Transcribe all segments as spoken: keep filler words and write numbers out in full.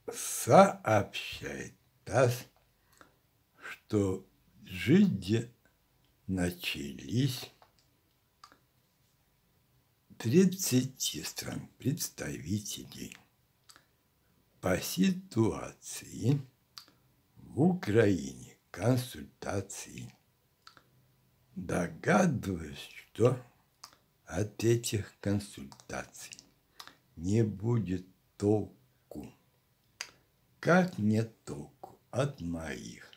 Сообщает ТАСС, что в Джидде начались тридцати стран представителей по ситуации в Украине консультации. Догадываюсь, что от этих консультаций не будет толку. Как нет толку от моих?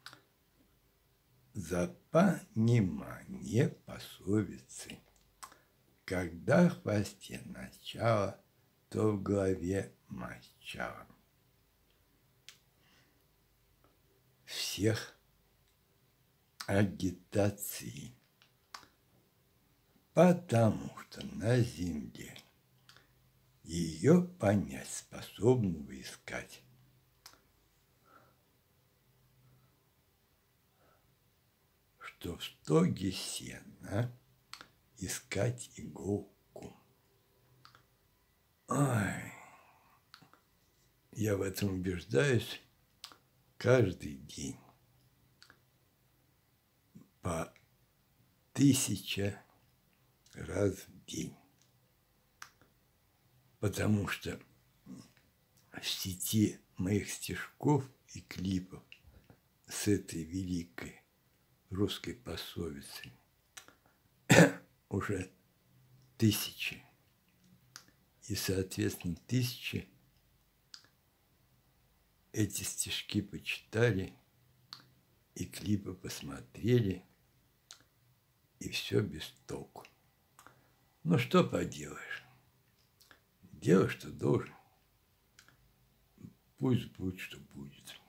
За понимание пословицы: когда в хвосте начало, то в голове мочало. Всех агитации, потому что на земле ее понять способного искать что в стоге сена искать иголку. Ой, я в этом убеждаюсь каждый день по тысяче раз в день, потому что в сети моих стишков и клипов с этой великой русской пословицей уже тысячи. И, соответственно, тысячи эти стишки почитали, и клипы посмотрели, и все без толку. Ну, что поделаешь? Делай, что должен. Пусть будет, что будет.